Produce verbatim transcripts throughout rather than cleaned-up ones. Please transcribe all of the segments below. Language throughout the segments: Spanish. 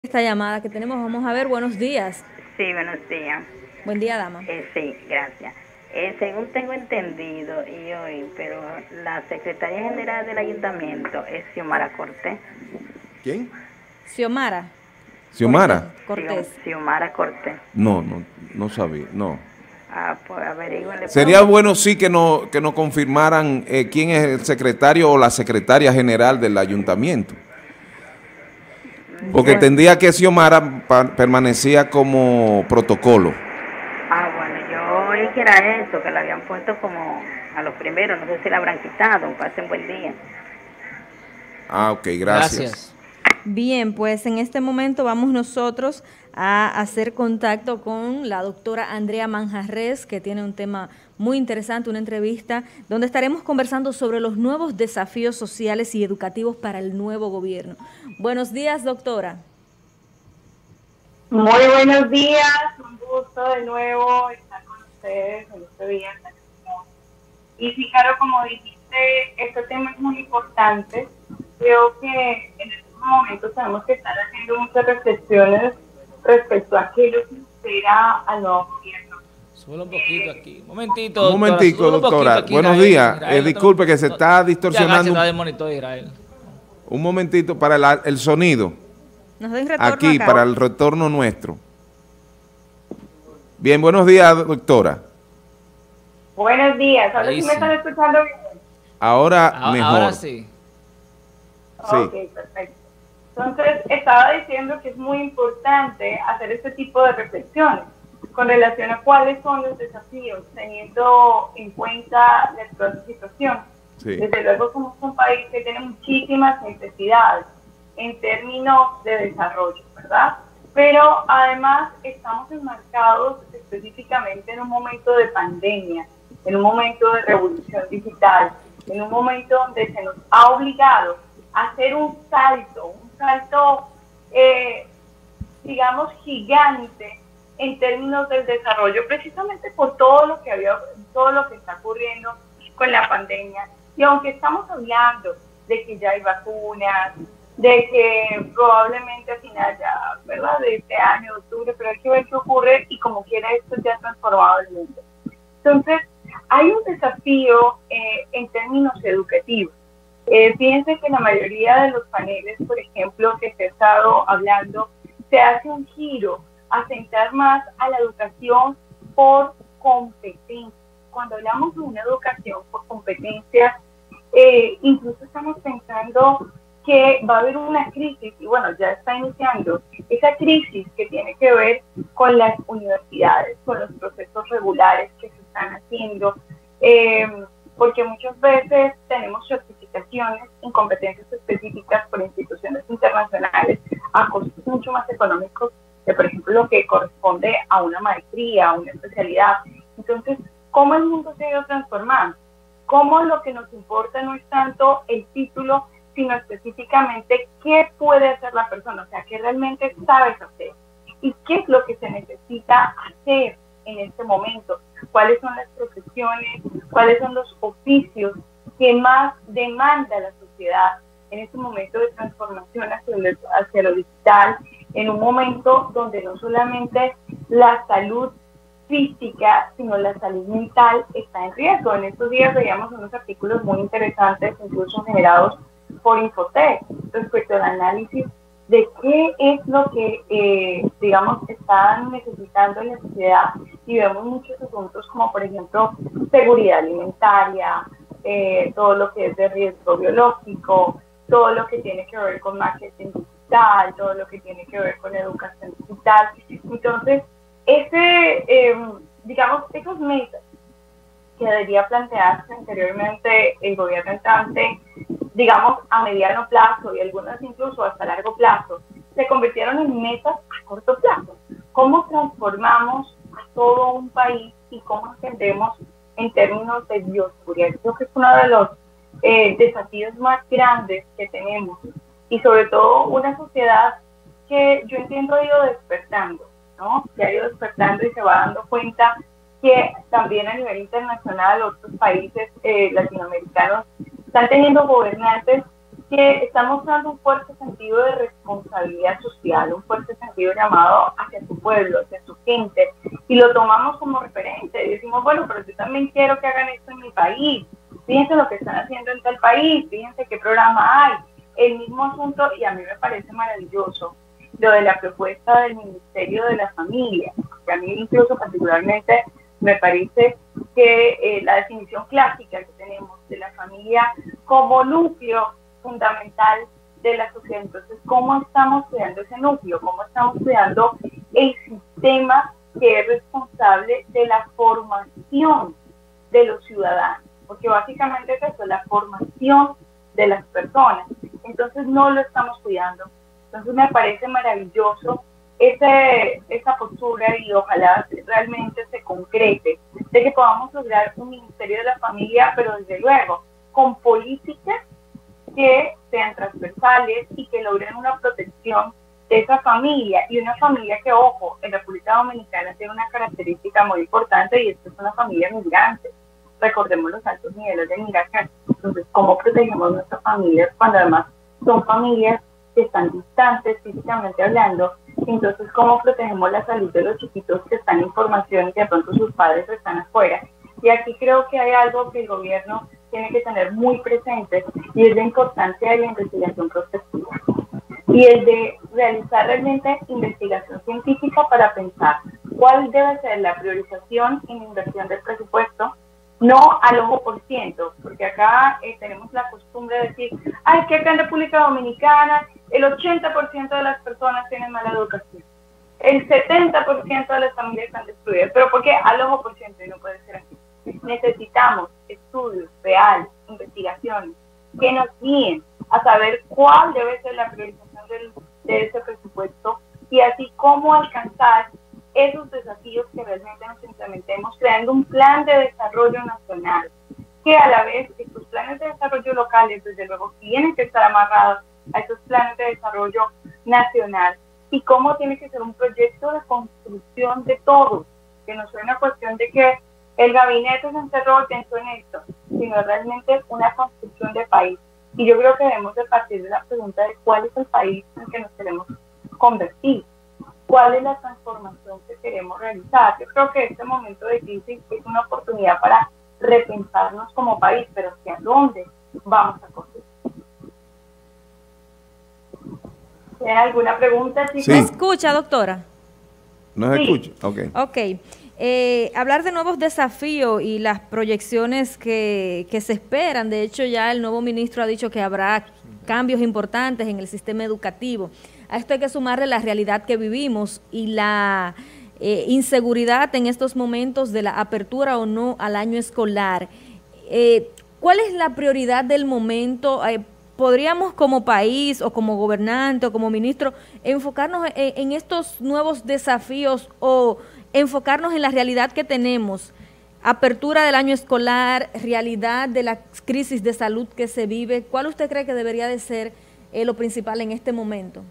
Esta llamada que tenemos, vamos a ver, buenos días. Sí, buenos días. Buen día, dama. Eh, sí, gracias. Eh, según tengo entendido y hoy, pero la secretaria general del ayuntamiento es Xiomara Cortés. ¿Quién? Xiomara ¿Xiomara? Cortés. Xiomara Cortés. No, no, no sabía, no. Ah, pues averígüenle. Sería bueno sí que no que nos confirmaran eh, quién es el secretario o la secretaria general del ayuntamiento. Porque Bueno, entendía que Xiomara pa- permanecía como protocolo. Ah, bueno, yo oí que era eso, que la habían puesto como a los primeros, no sé si la habrán quitado, pasen buen día. Ah, ok, gracias. Gracias. bien, pues en este momento vamos nosotros a hacer contacto con la doctora Andrea Manjarres, que tiene un tema muy interesante, una entrevista donde estaremos conversando sobre los nuevos desafíos sociales y educativos para el nuevo gobierno. Buenos días, doctora. Muy buenos días, un gusto de nuevo estar con ustedes en este día tan hermoso. Y sí, claro, como dijiste, este tema es muy importante. Creo que en estos momentos tenemos que estar haciendo muchas reflexiones respecto a qué es lo que espera al nuevo gobierno. Sube un poquito aquí. Momentito, Un doctora. momentico, Súbelo un doctora. poquito aquí, Buenos Israel. días. Israel, Eh, no te- disculpe que se no- está Ya, distorsionando está de un, monitor, Israel. un momentito para la- el sonido. Nos den retorno Aquí, acá. para el retorno nuestro. Bien, buenos días, doctora. Buenos días, ahora Ahí sí me sí. están escuchando bien. Ahora A- mejor. Ahora sí. Sí. Ok, perfecto. Entonces, estaba diciendo que es muy importante hacer este tipo de reflexiones con relación a cuáles son los desafíos, teniendo en cuenta la actual situación. Sí. Desde luego somos un país que tiene muchísimas necesidades en términos de desarrollo, ¿verdad? Pero además estamos enmarcados específicamente en un momento de pandemia, en un momento de revolución digital, en un momento donde se nos ha obligado a hacer un salto, un salto, eh, digamos, gigante en términos del desarrollo, precisamente por todo lo que había, todo lo que está ocurriendo con la pandemia. Y aunque estamos hablando de que ya hay vacunas, de que probablemente a final ya, ¿verdad?, de este año, octubre, pero hay que ver qué ocurre y como quiera esto ya ha transformado el mundo. Entonces, hay un desafío eh, en términos educativos. Eh, fíjense que la mayoría de los paneles, por ejemplo, que se ha estado hablando, se hace un giro a centrar más a la educación por competencia. Cuando hablamos de una educación por competencia, eh, incluso estamos pensando que va a haber una crisis, y bueno, ya está iniciando, esa crisis que tiene que ver con las universidades, con los procesos regulares que se están haciendo, eh, porque muchas veces tenemos certificaciones en competencias específicas por instituciones internacionales a costos mucho más económicos que, por ejemplo, lo que corresponde a una maestría, a una especialidad. Entonces, ¿cómo el mundo se ha ido transformando? ¿Cómo lo que nos importa no es tanto el título, sino específicamente qué puede hacer la persona? O sea, qué realmente sabes hacer y qué es lo que se necesita hacer en este momento, cuáles son las profesiones, cuáles son los oficios que más demanda la sociedad en este momento de transformación hacia lo, hacia lo digital, en un momento donde no solamente la salud física, sino la salud mental está en riesgo. En estos días veíamos unos artículos muy interesantes, incluso generados por Infotec, respecto al análisis de qué es lo que, eh, digamos, están necesitando en la sociedad, y vemos muchos asuntos como, por ejemplo, seguridad alimentaria, eh, todo lo que es de riesgo biológico, todo lo que tiene que ver con marketing digital, todo lo que tiene que ver con educación digital. Entonces, ese, eh, digamos, esos metas que debería plantearse anteriormente el gobierno entrante, digamos, a mediano plazo y algunas incluso hasta largo plazo, se convirtieron en metas a corto plazo. ¿Cómo transformamos a todo un país y cómo entendemos en términos de bioseguridad? Creo que es uno de los eh, desafíos más grandes que tenemos, y sobre todo una sociedad que yo entiendo ha ido despertando, ¿no? Que ha ido despertando y se va dando cuenta que también a nivel internacional otros países eh, latinoamericanos están teniendo gobernantes que está mostrando un fuerte sentido de responsabilidad social, un fuerte sentido llamado hacia su pueblo, hacia su gente, y lo tomamos como referente. Y decimos, bueno, pero yo también quiero que hagan esto en mi país. Fíjense lo que están haciendo en tal país, fíjense qué programa hay. El mismo asunto, y a mí me parece maravilloso, lo de la propuesta del Ministerio de la Familia, que a mí incluso particularmente me parece que eh, la definición clásica que tenemos de la familia como núcleo fundamental de la sociedad. Entonces, ¿cómo estamos creando ese núcleo? ¿Cómo estamos creando el sistema que es responsable de la formación de los ciudadanos? Porque básicamente es eso, la formación de las personas. Entonces, no lo estamos cuidando. Entonces, me parece maravilloso ese, esa postura y ojalá realmente se concrete de que podamos lograr un Ministerio de la Familia, pero desde luego con políticas que sean transversales y que logren una protección de esa familia, y una familia que, ojo, en República Dominicana tiene una característica muy importante, y es que es una familia migrante. Recordemos los altos niveles de migración. Entonces, ¿cómo protegemos nuestras familias cuando además son familias que están distantes físicamente hablando? Entonces, ¿cómo protegemos la salud de los chiquitos que están en formación y que de pronto sus padres están afuera? Y aquí creo que hay algo que el gobierno tiene que tener muy presente, y es la importancia de la investigación prospectiva y el de realizar realmente investigación científica para pensar cuál debe ser la priorización en la inversión del presupuesto, no al ojo por ciento, porque acá eh, tenemos la costumbre de decir, ay, que acá en República Dominicana el ochenta por ciento de las personas tienen mala educación, el setenta por ciento de las familias están destruidas, pero ¿por qué al ojo por ciento? Y no puede ser así. Necesitamos estudios reales, investigaciones, que nos guíen a saber cuál debe ser la priorización del, de ese presupuesto, y así cómo alcanzar esos desafíos que realmente nos implementemos, creando un plan de desarrollo nacional, que a la vez estos planes de desarrollo locales, desde luego, tienen que estar amarrados a esos planes de desarrollo nacional, y cómo tiene que ser un proyecto de construcción de todos, que no sea una cuestión de que el gabinete se encerró y pensó en esto, sino realmente una construcción de país. Y yo creo que debemos de partir de la pregunta de cuál es el país en que nos queremos convertir, cuál es la transformación que queremos realizar. Yo creo que este momento de crisis es una oportunidad para repensarnos como país, pero ¿hacia dónde vamos a correr? ¿Tiene alguna pregunta, chicos? Sí. ¿Me escucha, doctora? ¿Nos Sí. escucha? Ok. Ok. Eh, hablar de nuevos desafíos y las proyecciones que, que se esperan. De hecho, ya el nuevo ministro ha dicho que habrá cambios importantes en el sistema educativo. A esto hay que sumarle la realidad que vivimos y la eh, inseguridad en estos momentos de la apertura o no al año escolar. Eh, ¿Cuál es la prioridad del momento? Eh, ¿Podríamos como país o como gobernante o como ministro enfocarnos en, en estos nuevos desafíos o enfocarnos en la realidad que tenemos? Apertura del año escolar, realidad de la crisis de salud que se vive. ¿Cuál usted cree que debería de ser eh, lo principal en este momento?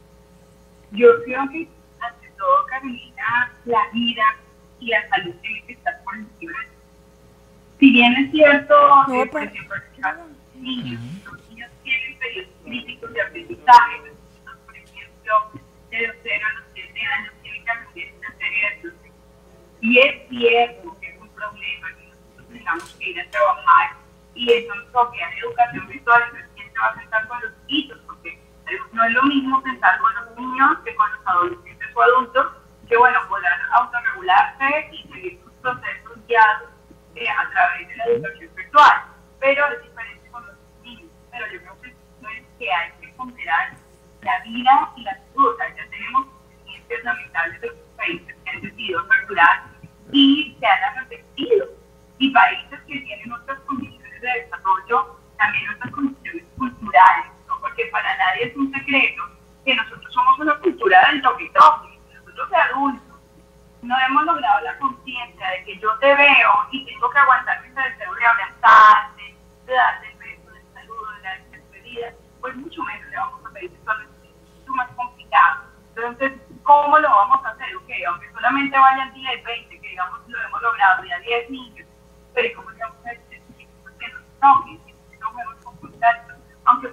Yo creo que, ante todo, Carolina, la vida y la salud tienen que estar por encima. Si bien es cierto, No, eh, por pero- ejemplo, los niños, los niños tienen periodos críticos de aprendizaje, los niños, por ejemplo, de los cero a los siete años tienen que aprender una serie de procesos. Y es cierto que es un problema que nosotros tengamos que ir a trabajar, y eso nos toque en educación virtual, entonces quién se va a sentar con los hijitos, porque no es lo mismo sentar con los niños que con los adolescentes o adultos, que bueno, poder autorregularse y seguir sus procesos guiados eh, a través de la educación virtual, pero es diferente con los niños. Pero yo creo que esto es que hay que ponderar la vida y la salud. O sea, ya tenemos experiencias lamentables de otros países que han decidido aperturar y se han arrepentido, y países que tienen otras condiciones de desarrollo, también otras condiciones culturales, ¿no? Porque para nadie es un secreto que nosotros somos una cultura del toque-toque. Nosotros de adultos no hemos logrado la conciencia de que yo te veo y tengo que aguantarme ese deseo de abrazarte, de darte el beso, del saludo, de la despedida, pues mucho menos le vamos a pedir eso a los niños. Es mucho más complicado. Entonces, ¿cómo lo vamos a hacer? Ok, aunque solamente vayan diez, veinte, que digamos lo hemos logrado, ya diez niños, pero ¿cómo le vamos a decir que no toquen, que no jueguen con contacto? Aunque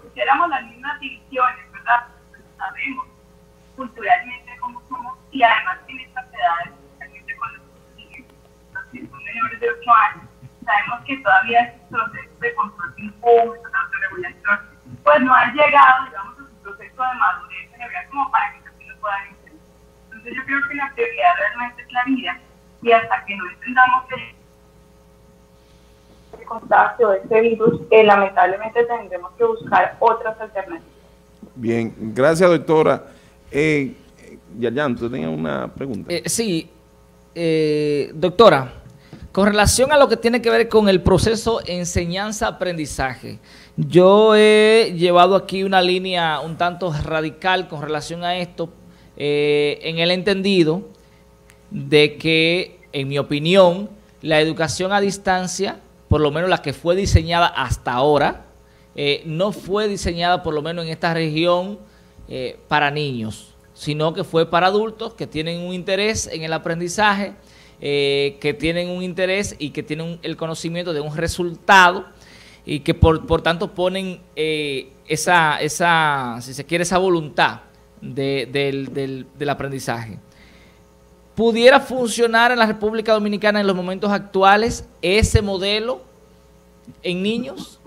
pusiéramos las mismas divisiones, ¿verdad? Pues sabemos culturalmente cómo somos y además en estas edades, especialmente con los niños, los que son menores de ocho años, sabemos que todavía estos procesos de control de impulsos, de autorregulación, pues no han llegado, digamos, a su proceso de madurez cerebral como para que también lo puedan entender. Entonces yo creo que la prioridad realmente es la vida y hasta que no entendamos el contagio de este virus, eh, lamentablemente tendremos que buscar otras alternativas. Bien, gracias doctora. Eh, Yayan, tú tenías una pregunta. Eh, sí, eh, doctora, con relación a lo que tiene que ver con el proceso enseñanza-aprendizaje, yo he llevado aquí una línea un tanto radical con relación a esto, eh, en el entendido de que, en mi opinión, la educación a distancia, por lo menos la que fue diseñada hasta ahora, eh, no fue diseñada por lo menos en esta región eh, para niños, sino que fue para adultos que tienen un interés en el aprendizaje, eh, que tienen un interés y que tienen un, el conocimiento de un resultado y que por, por tanto ponen eh, esa, esa, si se quiere, esa voluntad de, del, del, del aprendizaje. ¿Pudiera funcionar en la República Dominicana en los momentos actuales ese modelo en niños?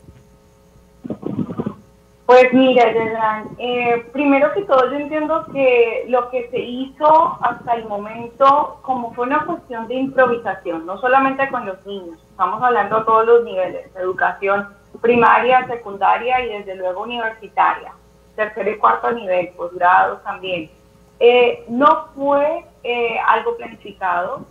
Pues mira, Yadran, eh, primero que todo yo entiendo que lo que se hizo hasta el momento como fue una cuestión de improvisación, no solamente con los niños, estamos hablando a todos los niveles, educación primaria, secundaria y desde luego universitaria, tercer y cuarto nivel, posgrados también. Eh, no fue eh, algo planificado,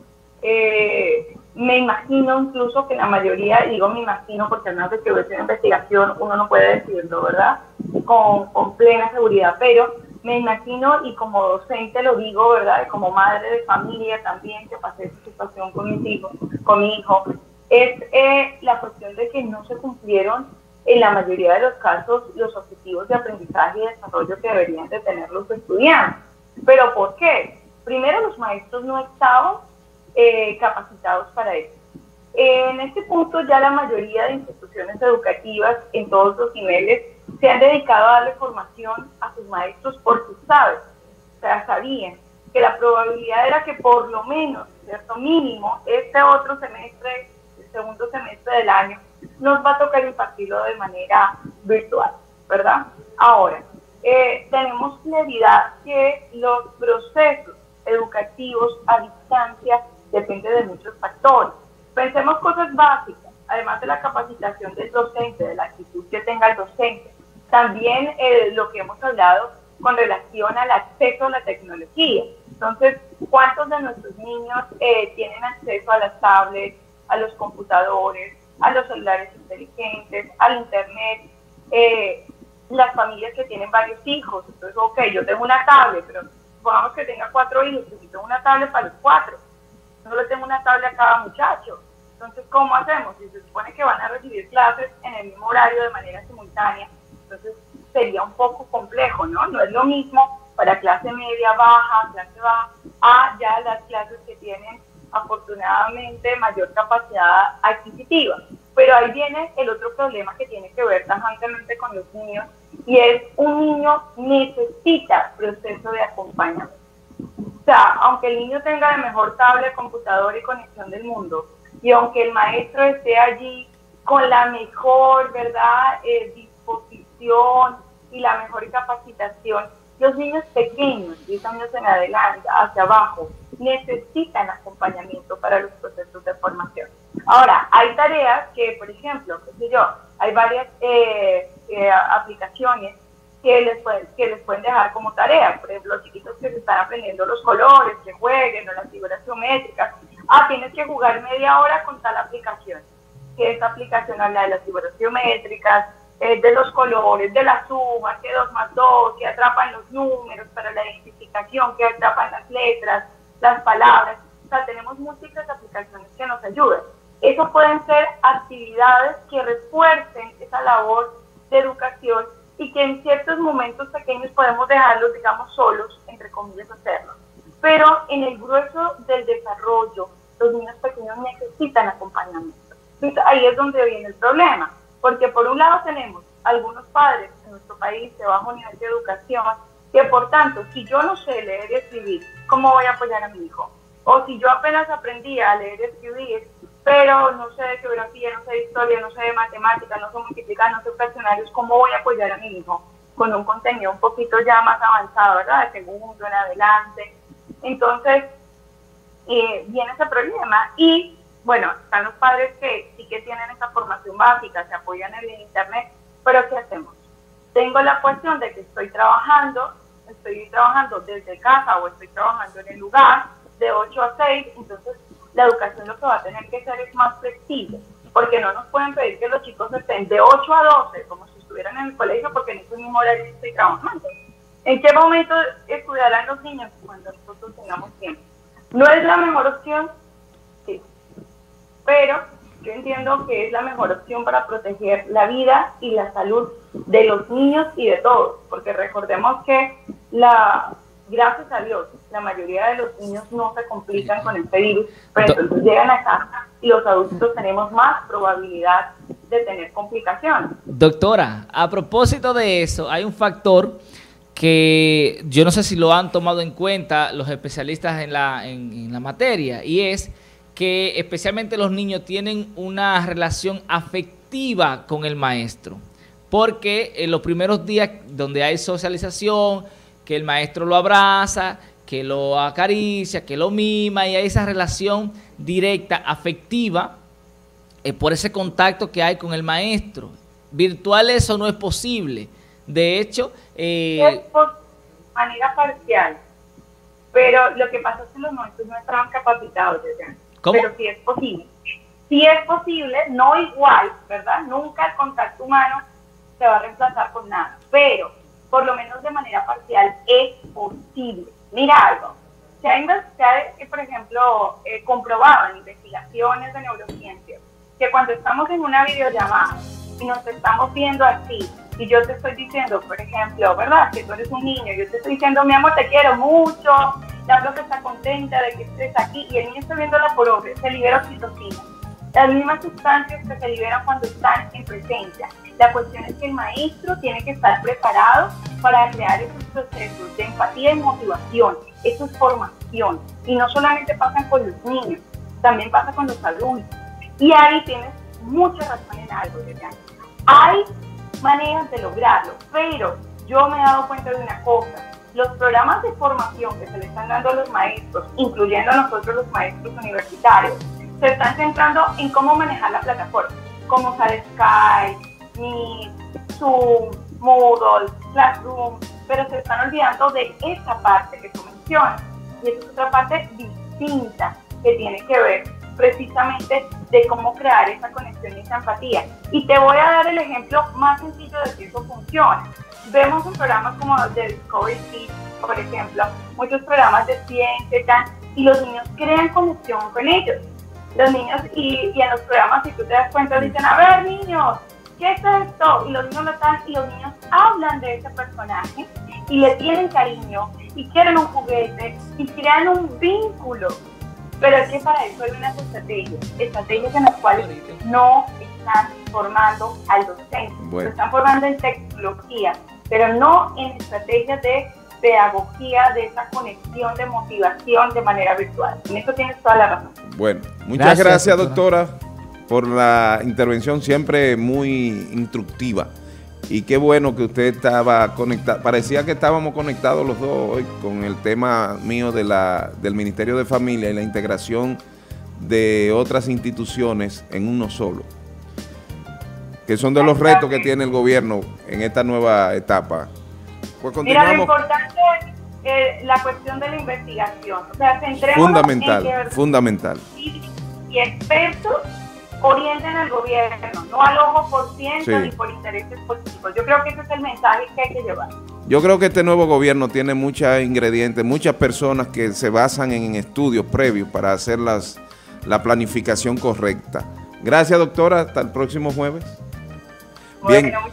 eh, me imagino incluso que la mayoría, digo me imagino porque al menos de que hubiese una investigación uno no puede decirlo, ¿verdad? Con, con plena seguridad, pero me imagino y como docente lo digo, ¿verdad? Como madre de familia también que pasé esa situación con mis hijos, con mi hijo, es eh, la cuestión de que no se cumplieron en la mayoría de los casos los objetivos de aprendizaje y desarrollo que deberían de tener los estudiantes. ¿Pero por qué? Primero, los maestros no estaban eh, capacitados para eso. Eh, en este punto ya la mayoría de instituciones educativas en todos los niveles se han dedicado a darle formación a sus maestros porque saben, o sea, sabían que la probabilidad era que por lo menos, cierto mínimo, este otro semestre, el segundo semestre del año, nos va a tocar impartirlo de manera virtual, ¿verdad? Ahora, eh, tenemos claridad que los procesos educativos a distancia dependen de muchos factores. Pensemos cosas básicas, además de la capacitación del docente, de la actitud que tenga el docente. También eh, lo que hemos hablado con relación al acceso a la tecnología. Entonces, ¿cuántos de nuestros niños eh, tienen acceso a las tablets, a los computadores, a los celulares inteligentes, al internet? Eh, las familias que tienen varios hijos, entonces, ok, yo tengo una tablet, pero supongamos que tenga cuatro hijos, necesito una tablet para los cuatro. No le tengo una tablet a cada muchacho. Entonces, ¿cómo hacemos? Si se supone que van a recibir clases en el mismo horario de manera simultánea, entonces sería un poco complejo, ¿no? No es lo mismo para clase media, baja, clase baja, a ya las clases que tienen afortunadamente mayor capacidad adquisitiva. Pero ahí viene el otro problema que tiene que ver tajantemente con los niños, y es un niño necesita proceso de acompañamiento. O sea, aunque el niño tenga la mejor tablet, computador y conexión del mundo, y aunque el maestro esté allí con la mejor, ¿verdad?, eh, disposición y la mejor capacitación, los niños pequeños, diez años en adelante, hacia abajo, necesitan acompañamiento para los procesos de formación. Ahora, hay tareas que, por ejemplo, qué sé yo, hay varias eh, eh, aplicaciones que les, pueden, que les pueden dejar como tarea. Por ejemplo, los chiquitos que se están aprendiendo los colores, que jueguen, o las figuras geométricas. Ah, tienes que jugar media hora con tal aplicación. Que esta aplicación habla de las figuras geométricas, eh, de los colores, de la suma, que dos más dos, que atrapan los números para la identificación, que atrapan las letras, las palabras. O sea, tenemos múltiples aplicaciones que nos ayudan. Eso pueden ser actividades que refuercen esa labor de educación y que en ciertos momentos pequeños podemos dejarlos, digamos, solos, entre comillas, hacerlo. Pero en el grueso del desarrollo, los niños pequeños necesitan acompañamiento. Entonces, ahí es donde viene el problema, porque por un lado tenemos algunos padres en nuestro país de bajo nivel de educación, que por tanto, si yo no sé leer y escribir, ¿cómo voy a apoyar a mi hijo? O si yo apenas aprendí a leer y escribir, pero no sé de geografía, no sé de historia, no sé de matemáticas, no sé multiplicar, no sé fraccionarios, ¿cómo voy a apoyar a mi hijo con un contenido un poquito ya más avanzado, ¿verdad? De segundo en adelante. Entonces, eh, viene ese problema. Y, bueno, están los padres que sí que tienen esa formación básica, se apoyan en el internet, pero ¿qué hacemos? Tengo la cuestión de que estoy trabajando, estoy trabajando desde casa o estoy trabajando en el lugar de ocho a seis, entonces la educación lo que va a tener que ser es más flexible, porque no nos pueden pedir que los chicos estén de ocho a doce, como si estuvieran en el colegio, porque en ese mismo horario estoy trabajando. ¿En qué momento estudiarán los niños? Cuando nosotros tengamos tiempo. ¿No es la mejor opción? Sí. Pero yo entiendo que es la mejor opción para proteger la vida y la salud de los niños y de todos, porque recordemos que la... gracias a Dios, la mayoría de los niños no se complican con este virus, pero entonces llegan a casa y los adultos tenemos más probabilidad de tener complicaciones. Doctora, a propósito de eso, hay un factor que yo no sé si lo han tomado en cuenta los especialistas en la, en, en la materia, y es que especialmente los niños tienen una relación afectiva con el maestro, porque en los primeros días donde hay socialización, que el maestro lo abraza, que lo acaricia, que lo mima, y hay esa relación directa, afectiva, eh, por ese contacto que hay con el maestro. Virtual eso no es posible. De hecho, eh, es por manera parcial, pero lo que pasa es que los maestros no estaban capacitados, ¿verdad? ¿Cómo? Pero sí es posible. Sí es posible, no igual, ¿verdad? Nunca el contacto humano se va a reemplazar con nada, pero por lo menos de manera parcial es posible. Mira algo, se ha, se ha por ejemplo, eh, comprobado en investigaciones de neurociencia que cuando estamos en una videollamada y nos estamos viendo así, y yo te estoy diciendo, por ejemplo, ¿verdad? Que tú eres un niño, yo te estoy diciendo, mi amor, te quiero mucho, la profe está contenta de que estés aquí, y el niño está viendo la profe, se libera oxitocina. Las mismas sustancias que se liberan cuando están en presencia. La cuestión es que el maestro tiene que estar preparado para crear esos procesos de empatía y motivación. Eso es formación. Y no solamente pasa con los niños, también pasa con los adultos. Y ahí tienes mucha razón en algo, ¿verdad? Hay maneras de lograrlo, pero yo me he dado cuenta de una cosa. Los programas de formación que se le están dando a los maestros, incluyendo a nosotros los maestros universitarios, se están centrando en cómo manejar la plataforma, cómo usar Skype, Meet, Zoom, Moodle, Classroom, pero se están olvidando de esa parte que tú mencionas. Y esa es otra parte distinta que tiene que ver precisamente de cómo crear esa conexión y esa empatía. Y te voy a dar el ejemplo más sencillo de que eso funciona. Vemos en programas como de Discovery Kids, por ejemplo, muchos programas de ciencia y tal, y los niños crean conexión con ellos. Los niños, y, y en los programas, si tú te das cuenta, dicen, a ver, niños, ¿qué es esto? Y los niños lo están, y los niños hablan de ese personaje, y le tienen cariño, y quieren un juguete, y crean un vínculo. Pero es que para eso hay unas estrategias, estrategias en las cuales no están formando al docente, bueno. Lo están formando en tecnología, pero no en estrategias de pedagogía, de esa conexión, de motivación de manera virtual. En eso tienes toda la razón. Bueno, muchas gracias, gracias doctora, por la intervención siempre muy instructiva. Y qué bueno que usted estaba conectado, parecía que estábamos conectados los dos hoy con el tema mío de la, del Ministerio de Familia y la integración de otras instituciones en uno solo, que son de los retos que tiene el gobierno en esta nueva etapa. Pues continuamos. Mira, lo importante es eh, la cuestión de la investigación, o sea, centrémonos fundamental, en que fundamental. Y, y expertos orienten al gobierno, no al ojo por ciento sí. Ni por intereses políticos. Yo creo que ese es el mensaje que hay que llevar. Yo creo que este nuevo gobierno tiene muchos ingredientes, muchas personas que se basan en estudios previos para hacer las, la planificación correcta. Gracias, doctora. Hasta el próximo jueves. Bueno, bien.